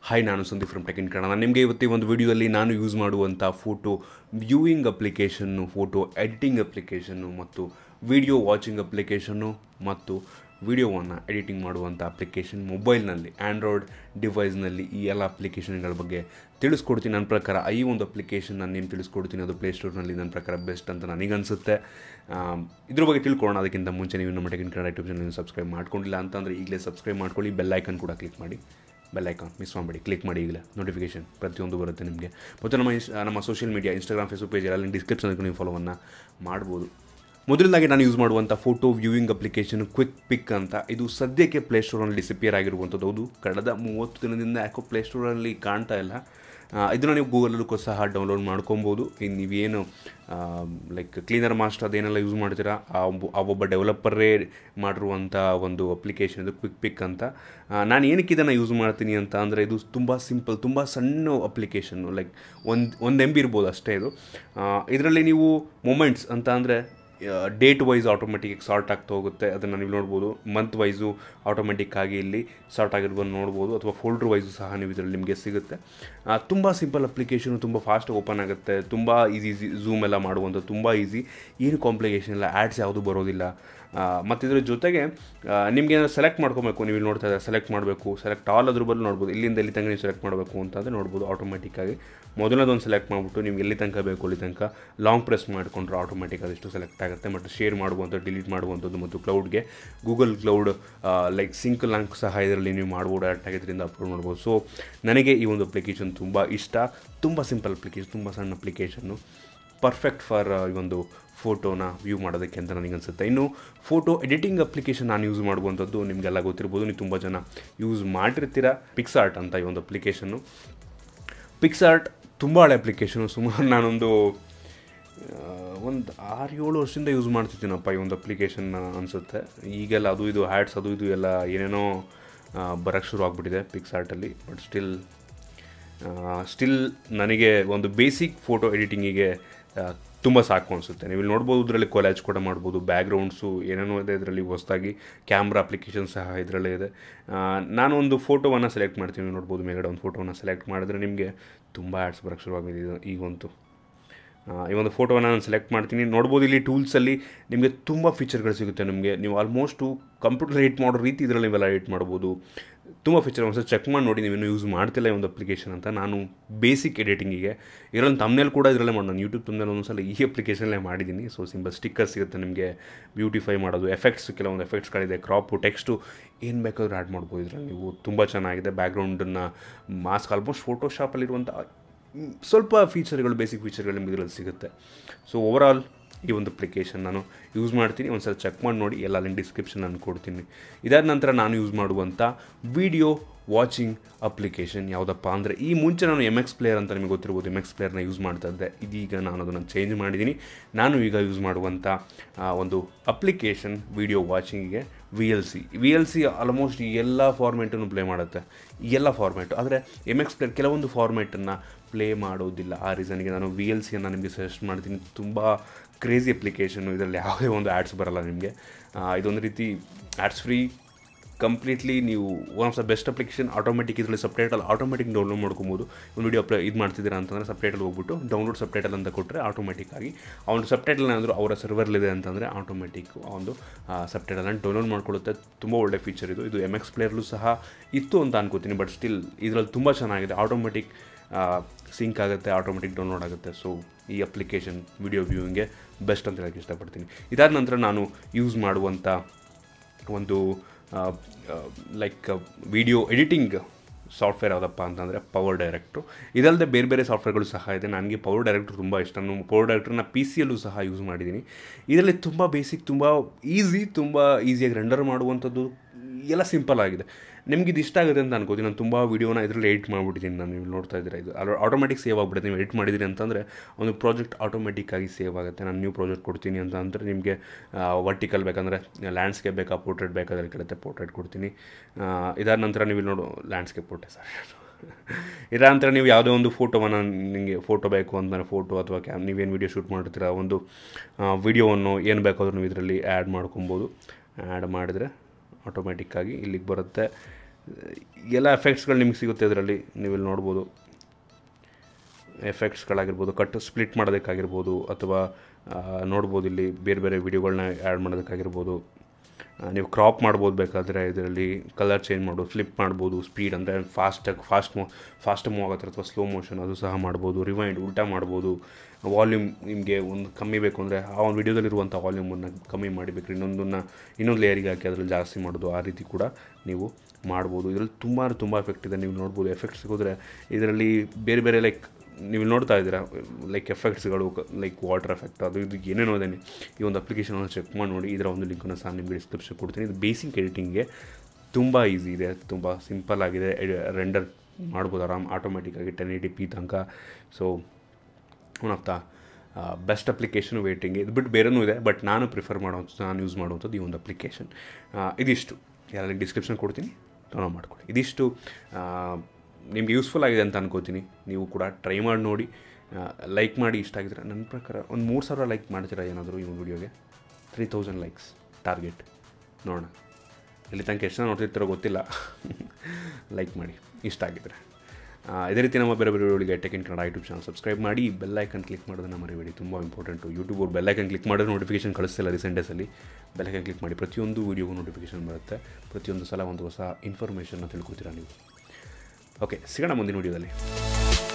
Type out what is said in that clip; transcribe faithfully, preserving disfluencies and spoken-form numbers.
Hi, ನಾನು Sandeep from tech in Kannada. ನಾನು ನಿಮಗೆ ಇವತ್ತು ಈ ಒಂದು ವಿಡಿಯೋದಲ್ಲಿ ನಾನು ಯೂಸ್ ಮಾಡುವಂಥ ಫೋಟೋ ವ್ಯೂಯಿಂಗ್ ಅಪ್ಲಿಕೇಶನ್ನು, ಫೋಟೋ ಎಡಿಟಿಂಗ್ ಅಪ್ಲಿಕೇಶನ್ನು ಮತ್ತು ವಿಡಿಯೋ ವಾಚಿಂಗ್ ಅಪ್ಲಿಕೇಶನ್ನು ಮತ್ತು ವಿಡಿಯೋವನ್ನು ಎಡಿಟಿಂಗ್ ಮಾಡುವಂಥ ಅಪ್ಲಿಕೇಶನ್ ಮೊಬೈಲ್ನಲ್ಲಿ, ಆ್ಯಂಡ್ರಾಯ್ಡ್ ಡಿವೈಸ್ನಲ್ಲಿ ಈ ಎಲ್ಲ ಅಪ್ಲಿಕೇಶನ್ಗಳ ಬಗ್ಗೆ ತಿಳಿಸ್ಕೊಡ್ತೀನಿ. ನನ್ನ ಪ್ರಕಾರ ಈ ಒಂದು ಅಪ್ಲಿಕೇಶನ್ ನಾನು ಏನು ತಿಳಿಸ್ಕೊಡ್ತೀನಿ ಅದು ಪ್ಲೇಸ್ಟೋರ್ನಲ್ಲಿ ನನ್ನ ಪ್ರಕಾರ ಬೆಸ್ಟ್ ಅಂತ ನನಗನ್ಸುತ್ತೆ. ಇದ್ರ ಬಗ್ಗೆ ತಿಳ್ಕೊಳ್ಳೋಣ. ಅದಕ್ಕಿಂತ ಮುಂಚೆ ನೀವು ನಮ್ಮ tech in Kannada YouTube channel subscribe ಮಾಡ್ಕೊಂಡಿಲ್ಲ ಅಂತಂದರೆ ಈಗಲೇ ಸಬ್ಸ್ಕ್ರೈಬ್ ಮಾಡ್ಕೊಳ್ಳಿ. ಬೆಲ್ ಐಕನ್ ಕೂಡ ಕ್ಲಿಕ್ ಮಾಡಿ, ಬೆಲ್ ಐಕಾನ್ ಮಿಸ್ ಮಾಡಬೇಡಿ, ಕ್ಲಿಕ್ ಮಾಡಿ. ಈಗಲೇ ನೋಟಿಫಿಕೇಷನ್ ಪ್ರತಿಯೊಂದು ಬರುತ್ತೆ ನಿಮಗೆ. ಮತ್ತು ನಮ್ಮ ಇನ್ಸ್ ನಮ್ಮ social media, Instagram, Facebook page ಎಲ್ಲ ಡಿಸ್ಕ್ರಿಪ್ಷನ್ಗೆ ನೀವು ಫಾಲೋವನ್ನು ಮಾಡ್ಬೋದು. ಮೊದಲನೇದಾಗಿ ನಾನು ಯೂಸ್ ಮಾಡುವಂಥ photo viewing application quick pic ಅಂತ. ಇದು ಸದ್ಯಕ್ಕೆ ಪ್ಲೇಸ್ಟೋರಲ್ಲಿ ಡಿಸಪಿಯರ್ ಆಗಿರುವಂಥದ್ದು. ಹೌದು, ಕಳೆದ ಮೂವತ್ತು ದಿನದಿಂದ ಯಾಕೋ ಪ್ಲೇಸ್ಟೋರಲ್ಲಿ ಕಾಣ್ತಾ ಇಲ್ಲ. ಇದನ್ನು ನೀವು ಗೂಗಲಲ್ಲೂ ಸಹ ಡೌನ್ಲೋಡ್ ಮಾಡ್ಕೊಬೋದು. ಇನ್ನು ನೀವೇನು ಲೈಕ್ ಕ್ಲೀನರ್ ಮಾಸ್ಟರ್ ಅದೇನೆಲ್ಲ ಯೂಸ್ ಮಾಡ್ತೀರಾ ಆ ಆ ಒಬ್ಬ ಡೆವಲಪರೇ ಮಾಡಿರುವಂಥ ಒಂದು ಅಪ್ಲಿಕೇಶನ್ ಇದು ಕ್ವಿಕ್ ಪಿಕ್ ಅಂತ. ನಾನು ಏನಕ್ಕೆ ಇದನ್ನು ಯೂಸ್ ಮಾಡ್ತೀನಿ ಅಂತ ಅಂದರೆ, ಇದು ತುಂಬ ಸಿಂಪಲ್, ತುಂಬ ಸಣ್ಣ ಅಪ್ಲಿಕೇಶನ್ನು, ಲೈಕ್ ಒಂದು ಒಂದು ಎಮ್ ಬಿ ಇರ್ಬೋದು ಅಷ್ಟೇ. ಇದು ಇದರಲ್ಲಿ ನೀವು ಮೊಮೆಂಟ್ಸ್ ಅಂತ ಅಂದರೆ ಡೇಟ್ ವೈಸ್ ಆಟೋಮೆಟಿಕ್ ಸಾರ್ಟ್ ಆಗ್ತಾ ಹೋಗುತ್ತೆ. ಅದನ್ನು ನೀವು ನೋಡ್ಬೋದು. ಮಂತ್ ವೈಸು ಆಟೋಮೆಟಿಕ್ ಆಗಿ ಇಲ್ಲಿ ಸಾರ್ಟ್ ಆಗಿರ್ಬೋದು ನೋಡ್ಬೋದು, ಅಥವಾ ಫೋಲ್ಡ್ರ್ ವೈಸು ಸಹ ನೀವು ಇದರಲ್ಲಿ ನಿಮಗೆ ಸಿಗುತ್ತೆ. ತುಂಬ ಸಿಂಪಲ್ ಅಪ್ಲಿಕೇಶನು, ತುಂಬ ಫಾಸ್ಟ್ ಓಪನ್ ಆಗುತ್ತೆ, ತುಂಬ ಈಸಿ ಝೂಮ್ ಎಲ್ಲ ಮಾಡುವಂಥ ತುಂಬ ಈಸಿ, ಏನು ಕಾಂಪ್ಲಿಕೇಶನ್ ಇಲ್ಲ, ಆ್ಯಡ್ಸ್ ಯಾವುದೂ ಬರೋದಿಲ್ಲ. ಮತ್ತು ಇದರ ಜೊತೆಗೆ ನಿಮಗೆ ಏನಾದ್ರು ಸೆಲೆಕ್ಟ್ ಮಾಡ್ಕೊಬೇಕು, ನೀವು ಇಲ್ಲಿ ನೋಡ್ತಾ ಇದ್ದಾರೆ ಸೆಲೆಕ್ಟ್ ಮಾಡಬೇಕು, ಸೆಲೆಕ್ಟ್ ಆಲ್ ಅದ್ರ ಬದಲು ನೋಡ್ಬೋದು. ಇಲ್ಲಿಂದ ಎಲ್ಲಿ ತನಕ ನೀವು ಸೆಲೆಕ್ಟ್ ಮಾಡಬೇಕು ಅಂತಂದರೆ ನೋಡ್ಬೋದು ಆಟೋಮೆಟಿಕ್ಕಾಗಿ. ಮೊದಲನೇದೊಂದು ಸೆಲೆಕ್ಟ್ ಮಾಡಿಬಿಟ್ಟು ನಿಮ್ಗೆ ಎಲ್ಲಿ ತನಕ ಬೇಕು ಅಲ್ಲಿ ತನಕ ಲಾಂಗ್ ಪ್ರೆಸ್ ಮಾಡಿಕೊಂಡ್ರೆ ಆಟೋಮೆಟಿಕ್ ಅದಷ್ಟು ಸೆಲೆಕ್ಟ್ ಆಗುತ್ತೆ. ಮತ್ತು ಶೇರ್ ಮಾಡುವಂಥದ್ದು, ಡಿಲೀಟ್ ಮಾಡುವಂಥದ್ದು ಮತ್ತು ಕ್ಲೌಡ್ಗೆ ಗೂಗಲ್ ಕ್ಲೌಡ್ ಲೈಕ್ ಸಿಂಕ್ ಲಾಂಕ್ ಸಹ ಇದರಲ್ಲಿ ನೀವು ಮಾಡ್ಬೋದು, ಡೈರೆಕ್ಟಾಗಿ ಇದರಿಂದ ಅಪ್ಲೋಡ್ ಮಾಡ್ಬೋದು. ಸೊ ನನಗೆ ಈ ಒಂದು ಅಪ್ಲಿಕೇಶನ್ ತುಂಬ ಇಷ್ಟ. ತುಂಬ ಸಿಂಪಲ್ ಅಪ್ಲಿಕೇಶನ್, ತುಂಬ ಸಣ್ಣ ಅಪ್ಲಿಕೇಶನ್ನು, ಪರ್ಫೆಕ್ಟ್ ಫಾರ್ ಈ ಒಂದು ಫೋಟೋನ ವ್ಯೂ ಮಾಡೋದಕ್ಕೆ ಅಂತ ನನಗೆ ಅನಿಸುತ್ತೆ. ಇನ್ನು ಫೋಟೋ ಎಡಿಟಿಂಗ್ ಅಪ್ಲಿಕೇಶನ್ ನಾನು ಯೂಸ್ ಮಾಡುವಂಥದ್ದು ನಿಮಗೆಲ್ಲ ಗೊತ್ತಿರ್ಬೋದು, ನೀವು ತುಂಬ ಜನ ಯೂಸ್ ಮಾಡಿರ್ತೀರ. ಪಿಕ್ಸಾರ್ಟ್ ಅಂತ ಈ ಒಂದು ಅಪ್ಲಿಕೇಶನ್ನು. ಪಿಕ್ಸಾರ್ಟ್ ತುಂಬ ಹಳೆ ಅಪ್ಲಿಕೇಶನು. ಸುಮಾರು ನಾನೊಂದು ಒಂದು ಆರು ಏಳು ವರ್ಷದಿಂದ ಯೂಸ್ ಮಾಡ್ತಿದ್ದೀನಪ್ಪ ಈ ಒಂದು ಅಪ್ಲಿಕೇಶನ್ನ ಅನಿಸುತ್ತೆ. ಈಗೆಲ್ಲ ಅದು ಇದು ಹ್ಯಾಡ್ಸ್ ಅದು ಇದು ಎಲ್ಲ ಏನೇನೋ ಬರೋಕ್ಕೆ ಶುರು ಆಗಿಬಿಟ್ಟಿದೆ ಪಿಕ್ಸಾರ್ಟಲ್ಲಿ. ಬಟ್ ಸ್ಟಿಲ್ ಸ್ಟಿಲ್ ನನಗೆ ಒಂದು ಬೇಸಿಕ್ ಫೋಟೋ ಎಡಿಟಿಂಗಿಗೆ ತುಂಬ ಸಾಕು ಅನಿಸುತ್ತೆ. ನೀವು ಇಲ್ಲಿ ನೋಡ್ಬೋದು, ಇದರಲ್ಲಿ ಕೊಲಾಜ್ ಕೂಡ ಮಾಡ್ಬೋದು, ಬ್ಯಾಕ್ಗ್ರೌಂಡ್ಸು ಏನೇನೋ ಇದೆ ಇದರಲ್ಲಿ. ಹೊಸದಾಗಿ ಕ್ಯಾಮ್ರಾ ಅಪ್ಲಿಕೇಶನ್ ಸಹ ಇದರಲ್ಲೇ ಇದೆ. ನಾನು ಒಂದು ಫೋಟೋವನ್ನು ಸೆಲೆಕ್ಟ್ ಮಾಡ್ತೀನಿ, ನೋಡ್ಬೋದು ಮೇಲ್ಗಡೆ ಒಂದು ಫೋಟೋವನ್ನು ಸೆಲೆಕ್ಟ್ ಮಾಡಿದ್ರೆ ನಿಮಗೆ ತುಂಬ ಆ್ಯಡ್ಸ್ ಬರೋಕ್ಕೆ ಶುರುವಾಗಿದೆ. ಈಗಂತೂ ಈ ಒಂದು ಫೋಟೋವನ್ನು ನಾನು ಸೆಲೆಕ್ಟ್ ಮಾಡ್ತೀನಿ. ನೋಡ್ಬೋದು ಇಲ್ಲಿ ಟೂಲ್ಸಲ್ಲಿ ನಿಮಗೆ ತುಂಬ ಫೀಚರ್ಗಳು ಸಿಗುತ್ತೆ. ನಿಮಗೆ ನೀವು ಆಲ್ಮೋಸ್ಟು ಕಂಪ್ಯೂಟರ್ ಎಡಿಟ್ ಮಾಡೋ ರೀತಿ ಇದರಲ್ಲಿ ನೀವೆಲ್ಲ ಎಡಿಟ್ ಮಾಡ್ಬೋದು. ತುಂಬ ಫೀಚರ್ ಒಂದ್ಸಲ ಚೆಕ್ ಮಾಡಿ ನೋಡಿ, ನೀವೇನು ಯೂಸ್ ಮಾಡ್ತಿಲ್ಲ ಈ ಒಂದು ಅಪ್ಲಿಕೇಶನ್ ಅಂತ. ನಾನು ಬೇಸಿಕ್ ಎಡಿಟಿಂಗಿಗೆ ಇದರಲ್ಲಿ ತಮ್ನೇಲ್ ಕೂಡ ಇದರಲ್ಲೇ ಮಾಡಿ, ನಾನು ಯೂಟ್ಯೂಬ್ ತಮ್ನೇಲ್ ಒಂದೊಂದ್ಸಲ ಈ ಅಪ್ಲಿಕೇಶನ್ಲೇ ಮಾಡಿದ್ದೀನಿ. ಸೊ ಸಿಂಪಲ್ ಸ್ಟಿಕ್ಕರ್ ಸಿಗುತ್ತೆ ನಿಮಗೆ, ಬ್ಯೂಟಿಫೈ ಮಾಡೋದು, ಎಫೆಕ್ಟ್ಸ್, ಕೆಲವೊಂದು ಎಫೆಕ್ಟ್ಸ್ಗಳಿದೆ, ಕ್ರಾಪು, ಟೆಕ್ಸ್ಟು, ಏನು ಬೇಕಾದರೂ ಆ್ಯಡ್ ಮಾಡ್ಬೋದು ಇದರಲ್ಲಿ ನೀವು. ತುಂಬ ಚೆನ್ನಾಗಿದೆ. ಬ್ಯಾಕ್ಗ್ರೌಂಡನ್ನು ಮಾಸ್ಕ್, ಆಲ್ಮೋಸ್ಟ್ ಫೋಟೋಶಾಪಲ್ಲಿರುವಂಥ ಸ್ವಲ್ಪ ಫೀಚರ್ಗಳು, ಬೇಸಿಕ್ ಫೀಚರ್ಗಳು ನಿಮಗೆ ಇದರಲ್ಲಿ ಸಿಗುತ್ತೆ. ಸೊ ಓವರಾಲ್ ಈ ಒಂದು ಅಪ್ಲಿಕೇಶನ್ ನಾನು ಯೂಸ್ ಮಾಡ್ತೀನಿ. ಒಂದು ಸಲ ಚೆಕ್ ಮಾಡಿ ನೋಡಿ, ಎಲ್ಲ ಲಿಂಕ್ ಡಿಸ್ಕ್ರಿಪ್ಷನ್ ನಾನು ಕೊಡ್ತೀನಿ. ಇದಾದ ನಂತರ ನಾನು ಯೂಸ್ ಮಾಡುವಂಥ ವಿಡಿಯೋ ವಾಚಿಂಗ್ ಅಪ್ಲಿಕೇಶನ್ ಯಾವುದಪ್ಪ ಅಂದರೆ, ಈ ಮುಂಚೆ ನಾನು ಎಮ್ ಎಕ್ಸ್ ಪ್ಲೇಯರ್ ಅಂತ ನಿಮಗೆ ಗೊತ್ತಿರ್ಬೋದು, ಎಮ್ ಎಕ್ಸ್ ಪ್ಲೇಯರ್ನ ಯೂಸ್ ಮಾಡ್ತಾ ಇದ್ದೆ. ಇದೀಗ ನಾನು ಅದನ್ನು ಚೇಂಜ್ ಮಾಡಿದ್ದೀನಿ. ನಾನು ಈಗ ಯೂಸ್ ಮಾಡುವಂಥ ಒಂದು ಅಪ್ಲಿಕೇಶನ್ ವಿಡಿಯೋ ವಾಚಿಂಗಿಗೆ V L C. V L C almost ಎಲ್ಲ ಫಾರ್ಮೇಟನ್ನು ಪ್ಲೇ ಮಾಡುತ್ತೆ, ಎಲ್ಲ ಫಾರ್ಮೇಟು. ಆದರೆ ಎಮ್ ಎಕ್ಸ್ ಪ್ಲೇಯರ್ ಕೆಲವೊಂದು ಫಾರ್ಮೇಟನ್ನು ಪ್ಲೇ ಮಾಡೋದಿಲ್ಲ. ಆ ರೀಸನ್ಗೆ ನಾನು ವಿ ಎಲ್ ಸಿಯನ್ನು ನಿಮಗೆ ಸಜೆಸ್ಟ್ ಮಾಡ್ತೀನಿ. ತುಂಬ ಕ್ರೇಜಿ ಅಪ್ಲಿಕೇಶನ್ನು. ಇದರಲ್ಲಿ ಯಾವುದೇ ಒಂದು ಆ್ಯಡ್ಸ್ ಬರೋಲ್ಲ ನಿಮಗೆ. ಇದೊಂದು ರೀತಿ ಆ್ಯಡ್ಸ್ ಫ್ರೀ ಕಂಪ್ಲೀಟ್ಲಿ. ನೀವು one of the best application. Automatic ಇದರಲ್ಲಿ ಸಬ್ಟೈಟಲ್ ಆಟೋಮೆಟಿಕ್ ಡೌನ್ಲೋಡ್ ಮಾಡ್ಕೊಬೋದು. ಒಂದು ವೀಡಿಯೋ ಅಪ್ಲೈ ಇದು ಮಾಡ್ತಿದ್ದೀರಾ ಅಂತಂದರೆ ಸಬ್ಟೈಟಲ್ ಹೋಗ್ಬಿಟ್ಟು ಡೌನ್ಲೋಡ್ ಸಬ್ಟೈಟಲ್ ಅಂತ ಕೊಟ್ಟರೆ ಆಟೋಮೆಟಿಕ್ಕಾಗಿ ಆ ಒಂದು ಸಬ್ಟೈಟಲ್ ಏನಾದರೂ ಅವರ ಸರ್ವರ್ಲಿದೆ ಅಂತಂದರೆ ಆಟೋಮೆಟಿಕ್ಕು ಆ ಒಂದು ಸಬ್ಟೈಟಲನ್ನು ಡೌನ್ಲೋಡ್ ಮಾಡ್ಕೊಳ್ಳುತ್ತೆ. ತುಂಬ ಒಳ್ಳೆ ಫೀಚರ್ ಇದು. ಇದು ಎಮ್ ಎಕ್ಸ್ ಪ್ಲೇಯರ್ಲೂ ಸಹ ಇತ್ತು ಅಂತ ಅನ್ಕೋತೀನಿ. ಬಟ್ ಸ್ಟಿಲ್ ಇದರಲ್ಲಿ ತುಂಬ ಚೆನ್ನಾಗಿದೆ. ಆಟೋಮೆಟಿಕ್ ಸಿಂಕ್ ಆಗುತ್ತೆ, ಆಟೋಮೆಟಿಕ್ ಡೌನ್ಲೋಡ್ ಆಗುತ್ತೆ. ಸೊ ಈ ಅಪ್ಲಿಕೇಶನ್ ವಿಡಿಯೋ ವ್ಯೂವಿಂಗ್ಗೆ ಬೆಸ್ಟ್ ಅಂತ ಹೇಳೋಕ್ಕೆ ಇಷ್ಟಪಡ್ತೀನಿ. ಇದಾದ ನಂತರ ನಾನು ಯೂಸ್ ಮಾಡುವಂಥ ಒಂದು ಲೈಕ್ ವಿಡಿಯೋ ಎಡಿಟಿಂಗ್ ಸಾಫ್ಟ್ವೇರ್ ಯಾವುದಪ್ಪ ಅಂತಂದರೆ ಪವರ್ ಡೈರೆಕ್ಟ್ರು. ಇದಲ್ಲದೆ ಬೇರೆ ಬೇರೆ ಸಾಫ್ಟ್ವೇರ್ಗಳು ಸಹ ಇದೆ. ನನಗೆ ಪವರ್ ಡೈರೆಕ್ಟ್ರು ತುಂಬ ಇಷ್ಟ. ನಾನು ಪವರ್ ಡೈರೆಕ್ಟ್ರನ್ನ ಪಿ ಸಿಯಲ್ಲೂ ಸಹ ಯೂಸ್ ಮಾಡಿದ್ದೀನಿ. ಇದರಲ್ಲಿ ತುಂಬ ಬೇಸಿಕ್, ತುಂಬ ಈಸಿ, ತುಂಬ ಈಸಿಯಾಗಿ ರೆಂಡರ್ ಮಾಡುವಂಥದ್ದು ಎಲ್ಲ ಸಿಂಪಲ್ ಆಗಿದೆ. ನಿಮ್ಗೆ ಇದು ಇಷ್ಟ ಆಗುತ್ತೆ ಅಂತ ಅನ್ಕೋತೀನಿ. ನಾನು ತುಂಬ ವೀಡಿಯೋನ ಇದರಲ್ಲಿ ಎಡಿಟ್ ಮಾಡಿಬಿಟ್ಟಿದ್ದೀನಿ. ನಾನು ನೀವು ನೋಡ್ತಾ ಇದ್ದೀರಾ, ಇದು ಆಟೋಮೆಟಿಕ್ ಸೇವ್ ಆಗಿಬಿಡುತ್ತೆ. ನೀವು ಎಡಿಟ್ ಮಾಡಿದಿರಿ ಅಂತಂದರೆ ಒಂದು ಪ್ರಾಜೆಕ್ಟ್ ಆಟೋಮೆಟಿಕ್ಕಾಗಿ ಸೇವ್ ಆಗುತ್ತೆ. ನಾನು ನ್ಯೂ ಪ್ರಾಜೆಕ್ಟ್ ಕೊಡ್ತೀನಿ ಅಂತ ಅಂದರೆ ನಿಮಗೆ ವರ್ಟಿಕಲ್ ಬೇಕಂದರೆ ಲ್ಯಾಂಡ್ಸ್ಕೇಪ್ ಬೇಕಾ, ಪೋರ್ಟ್ರೇಟ್ ಬೇಕಾದ್ರೆ ಕೇಳುತ್ತೆ, ಪೋರ್ಟ್ರೇಟ್ ಕೊಡ್ತೀನಿ. ಇದಾದ ನಂತರ ನೀವು ನೋಡು ಲ್ಯಾಂಡ್ಸ್ಕೇಪ್ ಕೊಟ್ಟೆ ಸರ್. ಇದಾದ ನಂತರ ನೀವು ಯಾವುದೇ ಒಂದು ಫೋಟೋವನ್ನು, ನಿಮಗೆ ಫೋಟೋ ಬೇಕು ಅಂತಂದರೆ ಫೋಟೋ, ಅಥವಾ ಕ್ಯಾಮ್ ನೀವೇನು ವೀಡಿಯೋ ಶೂಟ್ ಮಾಡಿರ್ತೀರ ಒಂದು ವೀಡಿಯೋವನ್ನು ಏನು ಬೇಕಾದರೂ ನೀವು ಇದರಲ್ಲಿ ಆ್ಯಡ್ ಮಾಡ್ಕೊಬೋದು. ಆ್ಯಡ್ ಮಾಡಿದರೆ ಆಟೋಮೆಟಿಕ್ಕಾಗಿ ಇಲ್ಲಿಗೆ ಬರುತ್ತೆ. ಎಲ್ಲ ಎಫೆಕ್ಟ್ಸ್ಗಳು ನಿಮ್ಗೆ ಸಿಗುತ್ತೆ ಇದರಲ್ಲಿ. ನೀವಿಲ್ಲಿ ನೋಡ್ಬೋದು ಎಫೆಕ್ಟ್ಸ್ಗಳಾಗಿರ್ಬೋದು, ಕಟ್ ಸ್ಪ್ಲಿಟ್ ಮಾಡೋದಕ್ಕಾಗಿರ್ಬೋದು, ಅಥವಾ ನೋಡ್ಬೋದು ಇಲ್ಲಿ ಬೇರೆ ಬೇರೆ ವೀಡಿಯೋಗಳನ್ನ ಆ್ಯಡ್ ಮಾಡೋದಕ್ಕಾಗಿರ್ಬೋದು. ನೀವು ಕ್ರಾಪ್ ಮಾಡ್ಬೋದು, ಬೇಕಾದರೆ ಇದರಲ್ಲಿ ಕಲರ್ ಚೇಂಜ್ ಮಾಡ್ಬೋದು, ಫ್ಲಿಪ್ ಮಾಡ್ಬೋದು, ಸ್ಪೀಡ್ ಅಂದರೆ ಫಾಸ್ಟಾಗಿ ಫಾಸ್ಟ್ ಮೋ ಫಾಸ್ಟ್ ಮೂವ್ ಆಗುತ್ತೆ ಅಥವಾ ಸ್ಲೋ ಮೋಷನ್ ಅದು ಸಹ ಮಾಡ್ಬೋದು. ರಿವೈಂಡ್ ಉಲ್ಟಾ ಮಾಡ್ಬೋದು. ವಾಲ್ಯೂಮ್ ನಿಮಗೆ ಒಂದು ಕಮ್ಮಿ ಬೇಕು ಅಂದರೆ ಆ ಒಂದು ವೀಡಿಯೋದಲ್ಲಿರುವಂಥ ವಾಲ್ಯೂಮನ್ನು ಕಮ್ಮಿ ಮಾಡಿಬೇಕು, ಇನ್ನೊಂದನ್ನು ಇನ್ನೊಂದು ಲೇಯರಿಗೆ ಹಾಕಿ ಅದರಲ್ಲಿ ಜಾಸ್ತಿ ಮಾಡೋದು, ಆ ರೀತಿ ಕೂಡ ನೀವು ಮಾಡ್ಬೋದು. ಇದರಲ್ಲಿ ತುಂಬ ತುಂಬ ಎಫೆಕ್ಟ್ ಇದೆ. ನೀವು ನೋಡ್ಬೋದು ಎಫೆಕ್ಟ್ಸ್ಗೆ ಹೋದರೆ ಇದರಲ್ಲಿ ಬೇರೆ ಬೇರೆ ಲೈಕ್ ನೀವು ನೋಡ್ತಾ ಇದ್ದೀರಾ ಲೈಕ್ ಎಫೆಕ್ಟ್ಸ್ಗಳು, ಲೈಕ್ ವಾಟರ್ ಎಫೆಕ್ಟ್, ಅದು ಇದು ಏನೇನೋ ಇದೆ. ಈ ಒಂದು ಅಪ್ಲಿಕೇಶನನ್ನು ಚೆಕ್ ಮಾಡಿ ನೋಡಿ. ಇದರ ಒಂದು ಲಿಂಕನ್ನು ಸಹ ನಿಮಗೆ ಡಿಸ್ಕ್ರಿಪ್ಷನ್ ಕೊಡ್ತೀನಿ. ಇದು ಬೇಸಿಕ್ ಎಡಿಟಿಂಗ್ಗೆ ತುಂಬ ಈಸಿ ಇದೆ, ತುಂಬ ಸಿಂಪಲ್ ಆಗಿದೆ. ರೆಂಡರ್ ಮಾಡ್ಬೋದು ಆರಾಮ್ ಆಟೋಮೆಟಿಕ್ಕಾಗಿ ಟೆನ್ ಏಯ್ಟಿ ಪಿ ತನಕ. So one of the best application waiting. ಇದು ಬಿಟ್ಟು ಬೇರೆನೂ ಇದೆ, ಬಟ್ ನಾನು ಪ್ರಿಫರ್ ಮಾಡೋವಂಥದ್ದು, ನಾನು ಯೂಸ್ ಮಾಡುವಂಥದ್ದು ಈ ಒಂದು ಅಪ್ಲಿಕೇಶನ್. ಇದಿಷ್ಟು ಎಲ್ಲ ಡಿಸ್ಕ್ರಿಪ್ಷನ್ ಕೊಡ್ತೀನಿ, ಡೌನ್ಲೋಡ್ ಮಾಡ್ಕೊಳ್ಳಿ. ಇದಿಷ್ಟು ನಿಮಗೆ ಯೂಸ್ಫುಲ್ ಆಗಿದೆ ಅಂತ ಅನ್ಕೋತೀನಿ. ನೀವು ಕೂಡ ಟ್ರೈ ಮಾಡಿ ನೋಡಿ, ಲೈಕ್ ಮಾಡಿ. ಇಷ್ಟ ಆಗಿದ್ರೆ ನನ್ನ ಪ್ರಕಾರ ಒಂದು ಮೂರು ಸಾವಿರ ಲೈಕ್ ಮಾಡ್ತೀರಾ ಏನಾದರೂ ಈ ಒಂದು ವೀಡಿಯೋಗೆ. ತ್ರೀ ತೌಸಂಡ್ ಲೈಕ್ಸ್ ಟಾರ್ಗೆಟ್, ನೋಡೋಣ ಇಲ್ಲಿ ತನಕ ಎಷ್ಟು ಜನ ನೋಡ್ತಿರ್ತಾರೋ ಗೊತ್ತಿಲ್ಲ. ಲೈಕ್ ಮಾಡಿ ಇಷ್ಟ ಆಗಿದ್ರೆ. ಇದೇ ರೀತಿ ನಮ್ಮ ಬೇರೆ ಬೇರೆ ವಿಡಿಯೋಗಳಿಗೆ tech in Kannada YouTube channel subscribe ಮಾಡಿ. ಬೆಲ್ ಐಕನ್ ಕ್ಲಿಕ್ ಮಾಡೋದನ್ನು ಮರಿಬೇಡಿ, ತುಂಬ ಇಂಪಾರ್ಟೆಂಟು. ಯೂಟ್ಯೂಬ್ ಅವ್ರು ಬೆಲ್ ಐಕನ್ ಕ್ಲಿಕ್ ಮಾಡಿದ್ರೆ ನೋಟಿಫಿಕೇಷನ್ ಕಳಿಸ್ತಿಲ್ಲ ರೀಸೆಂಟ್ ಡೇಸಲ್ಲಿ. ಬೆಲ್ ಐಕನ್ ಕ್ಲಿಕ್ ಮಾಡಿ, ಪ್ರತಿಯೊಂದು ವೀಡಿಯೋಗೂ ನೋಟಿಫಿಕೇಷನ್ ಬರುತ್ತೆ. ಪ್ರತಿಯೊಂದು ಸಲ ಒಂದು ಹೊಸ ಇನ್ಫಾರ್ಮೇಷನ್ನ ತಿಳ್ಕೊತೀರಾ ನೀವು. ಓಕೆ, ಸಿಗೋಣ ಮುಂದಿನ ವೀಡಿಯೋದಲ್ಲಿ.